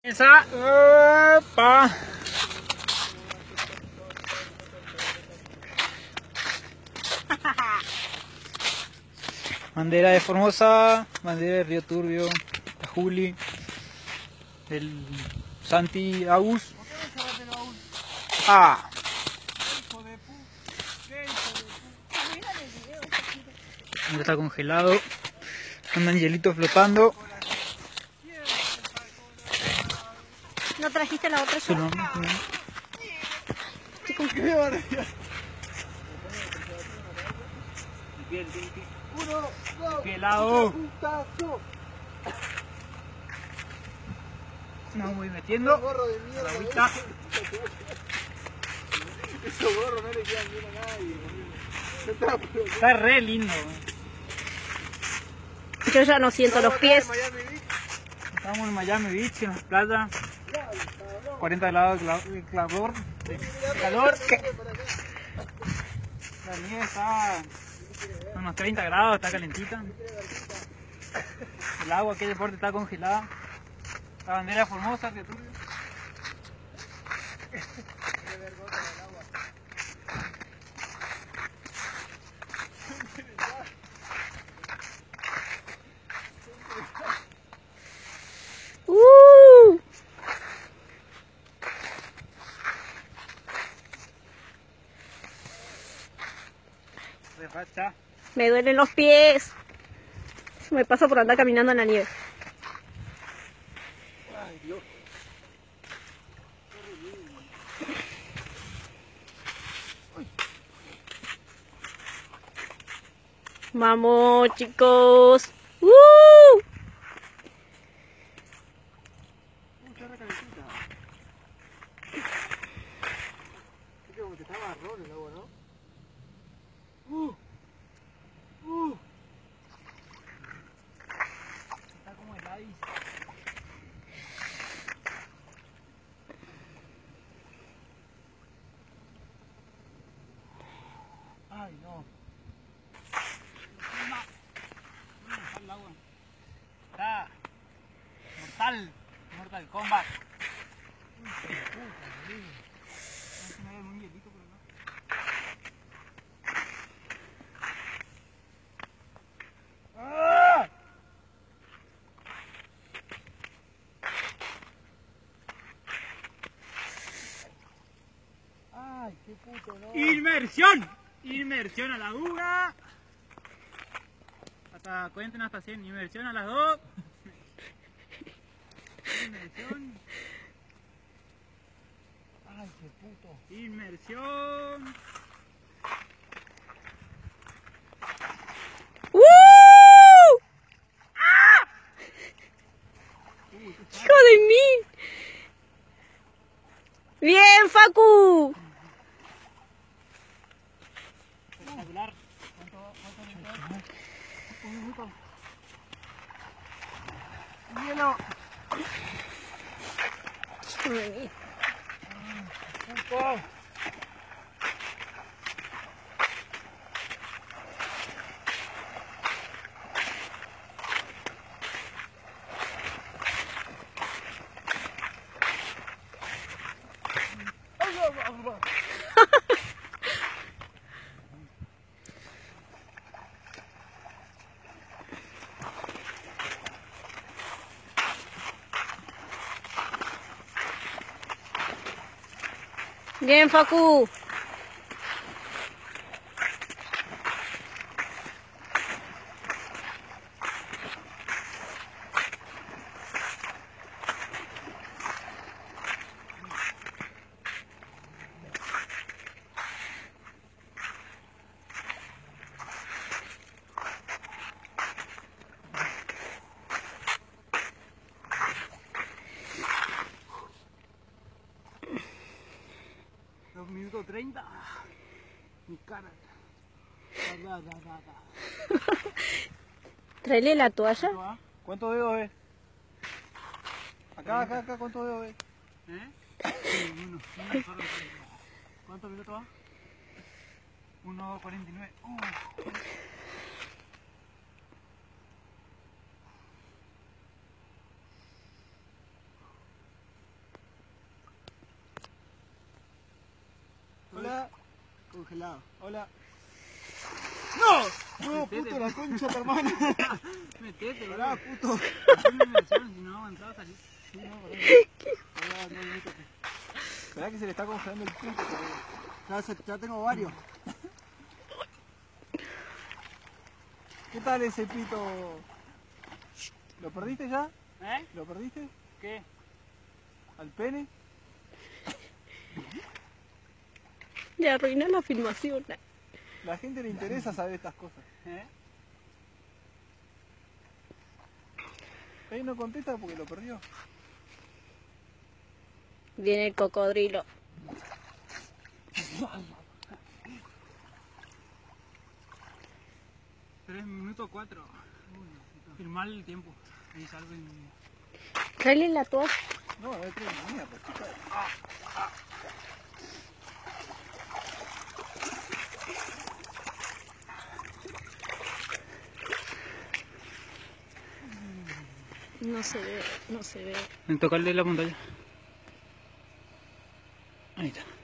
Esa, opa. Bandera de Formosa, bandera de Río Turbio, la Juli, el Santi Agus. Ah. Está congelado, andan hielitos flotando. ¿No trajiste la otra? Solo, Qué helado. Nos voy metiendo. La agüita. Esos gorros no le quedan bien a nadie. Está re lindo. Yo ya no siento los pies. Estamos en Miami Beach, en las playas. 40 grados de calor. La nieve está a unos 30 grados, está calentita. El agua aquí de deporte está congelada. La bandera Formosa, Río Turbio. Refacha. Me duelen los pies. Me pasa por andar caminando en la nieve. Ay, Dios. Vamos, chicos. Está re calentita. Es como que está marrón el agua, ¿no? Está como heladis. Ay, no. El agua. Está mortal. Mortal Kombat. Me da un hielito por acá. ¡Ah! Ay, qué puto, no. ¡Inmersión! Inmersión a la 1. Cuenten hasta 100. Inmersión a las 2. Inmersión. Ay, qué puto. Inmersión. ¡Hijo de mí! ¡Bien, Facu! Espectacular. ¿Cuánto Hielo. Puto. Bien, Facu. Minuto 30. Mi cara. Tráele la toalla. ¿Cuántos dedos ves? Acá, ¿cuántos dedos ves? ¿Eh? Sí, uno solo. ¿Cuántos minutos va? 1:49. congelado. Hola. ¡No! No, puto, la concha de tu hermana. Metete, Pará, puto. Haceme inversión, si no avanzaba salí. Sí, no, pará. Pará, no, métete. Esperá que se le está congelando el pito todavía. Ya tengo varios. ¿Qué tal ese pito? ¿Lo perdiste ya? ¿Eh? ¿Lo perdiste? ¿Qué? ¿Al pene? Ya arruiné la filmación. La gente le interesa saber estas cosas. ¿Eh? Él no contesta porque lo perdió. Viene el cocodrilo. 3 minutos 4. Firmar el tiempo. Ahí salgo en... Tráele la toalla. No, no creo ni mierda, chica. No se ve, no se ve. En tocarle la pantalla. Ahí está.